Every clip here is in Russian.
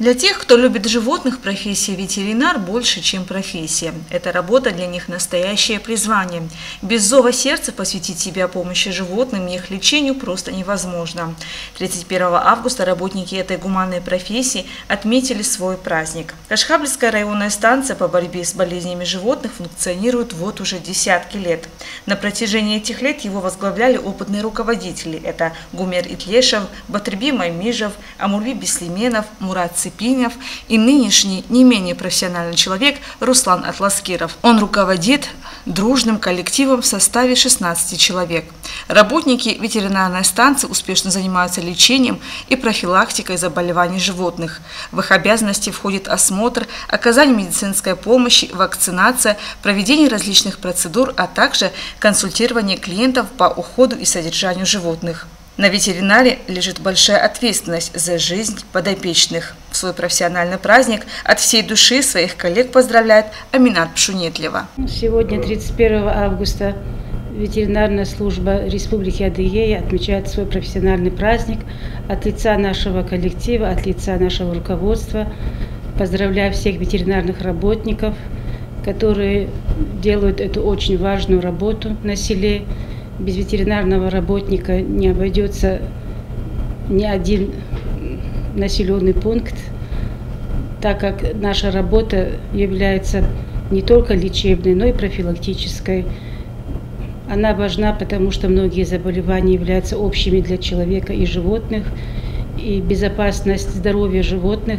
Для тех, кто любит животных, профессия ветеринар больше, чем профессия. Эта работа для них настоящее призвание. Без зова сердца посвятить себя помощи животным и их лечению просто невозможно. 31 августа работники этой гуманной профессии отметили свой праздник. Кашхабльская районная станция по борьбе с болезнями животных функционирует вот уже десятки лет. На протяжении этих лет его возглавляли опытные руководители. Это Гумер Итлешев, Батырби Маймижев, Амурби Беслименов, Мурат Ципинов и нынешний не менее профессиональный человек Руслан Атласкиров. Он руководит дружным коллективом в составе 16 человек. Работники ветеринарной станции успешно занимаются лечением и профилактикой заболеваний животных. В их обязанности входит осмотр, оказание медицинской помощи, вакцинация, проведение различных процедур, а также консультирование клиентов по уходу и содержанию животных. На ветеринаре лежит большая ответственность за жизнь подопечных. В свой профессиональный праздник от всей души своих коллег поздравляет Аминат Пшунетлева. Сегодня, 31 августа, ветеринарная служба Республики Адыгея отмечает свой профессиональный праздник. От лица нашего коллектива, от лица нашего руководства поздравляю всех ветеринарных работников, которые делают эту очень важную работу на селе. Без ветеринарного работника не обойдется ни один населенный пункт, так как наша работа является не только лечебной, но и профилактической. Она важна, потому что многие заболевания являются общими для человека и животных, и безопасность здоровья животных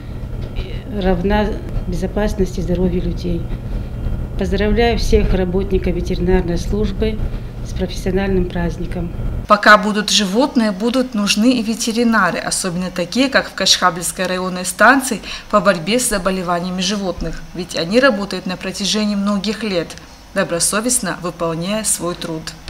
равна безопасности здоровья людей. Поздравляю всех работников ветеринарной службы с профессиональным праздником. Пока будут животные, будут нужны и ветеринары, особенно такие, как в Кашхабльской районной станции по борьбе с заболеваниями животных. Ведь они работают на протяжении многих лет, добросовестно выполняя свой труд.